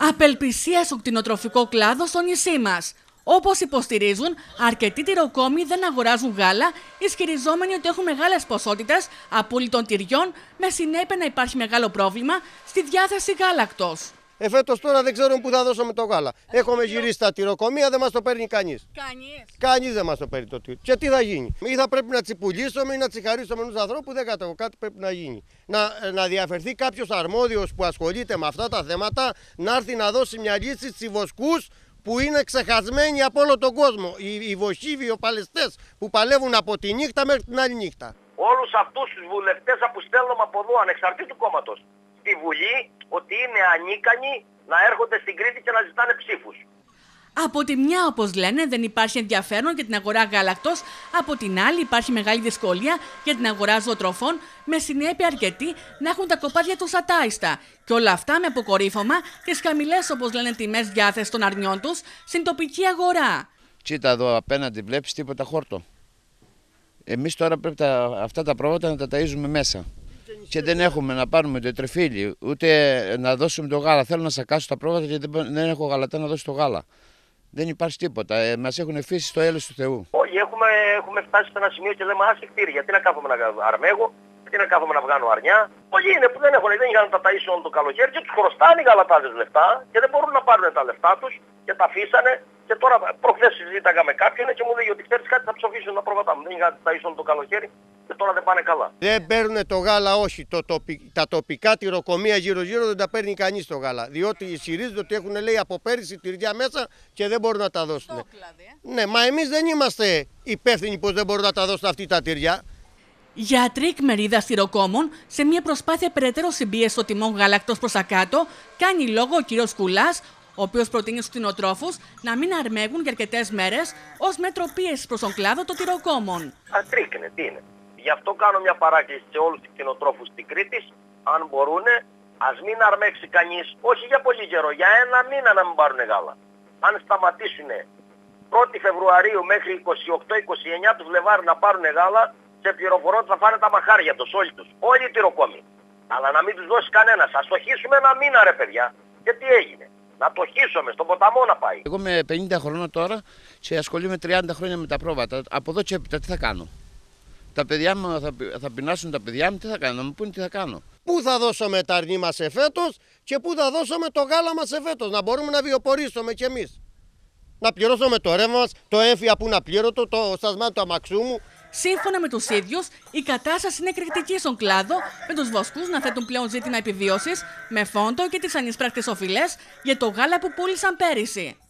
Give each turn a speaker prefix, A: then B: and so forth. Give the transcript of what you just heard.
A: Απελπισία στο κτηνοτροφικό κλάδο στο νησί μας. Όπως υποστηρίζουν, αρκετοί τυροκόμοι δεν αγοράζουν γάλα, ισχυριζόμενοι ότι έχουν μεγάλες ποσότητες απόλυτων τυριών, με συνέπεια να υπάρχει μεγάλο πρόβλημα στη διάθεση γάλακτος.
B: Φέτος τώρα δεν ξέρουμε πού θα δώσουμε το γάλα. Έχουμε γυρίσει στα τυροκομεία, δεν μας το παίρνει κανείς. Κανείς δεν μας το παίρνει το τύρο. Και τι θα γίνει? Ή θα πρέπει να τσιπουλήσουμε ή να τσιχαρίσουμε τους ανθρώπους, δεν κατάλαβα. Κάτι πρέπει να γίνει. Να διαφερθεί κάποιος αρμόδιος που ασχολείται με αυτά τα θέματα, να έρθει να δώσει μια λύση στις βοσκούς που είναι ξεχασμένοι από όλο τον κόσμο. Οι βοσκοί βιοπαλαιστές που παλεύουν από τη νύχτα μέχρι την άλλη νύχτα.
C: Όλους αυτούς τους βουλευτές αποστέλνουμε από εδώ, ανεξαρτήτου κόμματος, στη Βουλή, ότι είναι ανίκανοι να έρχονται στην Κρήτη και να ζητάνε ψήφους.
A: Από τη μια, όπως λένε, δεν υπάρχει ενδιαφέρον για την αγορά γάλακτος, από την άλλη υπάρχει μεγάλη δυσκολία για την αγορά ζωοτροφών, με συνέπεια αρκετοί να έχουν τα κοπάδια τους ατάιστα. Και όλα αυτά με αποκορύφωμα τις χαμηλές, όπως λένε, τιμές διάθεσης των αρνιών τους στην τοπική αγορά.
D: Κοίτα εδώ απέναντι, βλέπεις τίποτα χόρτο. Εμείς τώρα πρέπει αυτά τα πρόβατα να τα ταΐζουμε μέσα. Και δεν έχουμε να πάρουμε το τρεφίλι, ούτε να δώσουμε το γάλα. Θέλω να σακάσω τα πρόβατα γιατί δεν έχω γαλατά να δώσω το γάλα. Δεν υπάρχει τίποτα. Μας έχουν αφήσει στο έλεος του Θεού.
C: Όχι, έχουμε φτάσει σε ένα σημείο και λέμε άσε κτίρια. Γιατί να κάθομαι να αρμέγω, γιατί να κάθομαι να βγάνω αρνιά. Πολλοί είναι που δεν είχαν να τα ταΐσουν όλο το καλοκαίρι και τους χρωστάνε οι γαλατάδες λεφτά και δεν μπορούν να πάρουν τα λεφτά τους και τα αφήσανε. Και τώρα προχθές συζήταγα με κάποιον και μου λέει ότι ξέρεις κάτι, θα ψοφήσουν τα πρόβατά μου. Δεν είχαν να τα ταΐσουν όλο το καλοκαίρι. Και τώρα δεν πάνε καλά.
B: Δεν παίρνουν το γάλα, όχι. Τα τοπικά τυροκομεία γύρω-γύρω δεν τα παίρνει κανείς το γάλα. Διότι ισχυρίζονται ότι έχουν, λέει, από πέρυσι τυριά μέσα και δεν μπορούν να τα δώσουν. Ναι, μα εμείς δεν είμαστε υπεύθυνοι πως δεν μπορούν να τα δώσουν αυτή τα τυριά.
A: Γιατρίκ μερίδα τυροκόμων, σε μια προσπάθεια περαιτέρω συμπίεση των τιμών γάλακτος προς τα κάτω, κάνει λόγο ο κ. Κουλάς, ο οποίος προτείνει στους κτηνοτρόφους να μην αρμέγουν για αρκετές μέρες ως μέτρο πίεσης προς τον κλάδο των τυροκόμων.
C: Ατρίκνε, τι είναι. Γι' αυτό κάνω μια παράκληση σε όλους τους κτηνοτρόφους της Κρήτης, αν μπορούν, ας μην αρμέξει κανείς, όχι για πολύ καιρό, για ένα μήνα να μην πάρουν γάλα. Αν σταματήσουν 1η Φεβρουαρίου μέχρι 28-29 του Φλεβάρι να πάρουν γάλα, σε πληροφορώ ότι θα φάνε τα μαχάρια τους, όλοι οι τυροκόμοι. Αλλά να μην τους δώσει κανένας. Ας το χύσουμε ένα μήνα, ρε παιδιά. Και τι έγινε? Να το χύσουμε, στον ποταμό να πάει.
D: Εγώ είμαι 50 χρόνια τώρα και ασχολούμαι 30 χρόνια με τα πρόβατα. Από εδώ και έπειτα τι θα κάνω? Τα παιδιά μου θα πεινάσουν τα παιδιά μου, τι θα κάνω? Να μου πούνε τι θα κάνω.
B: Πού θα δώσουμε τα αρνί μας εφέτος και πού θα δώσουμε το γάλα μας εφέτος? Να μπορούμε να βιοπορήσουμε κι εμείς. Να πληρώσουμε το ρεύμα μας, το έμφυα που είναι απλήρωτο, το στασμά του αμαξού μου.
A: Σύμφωνα με τους ίδιους, η κατάσταση είναι εκρηκτική στον κλάδο, με τους βοσκούς να θέτουν πλέον ζήτημα επιβίωσης, με φόντο και τις ανεισπράκτες οφειλές για το γάλα που πούλησαν πέρυσι.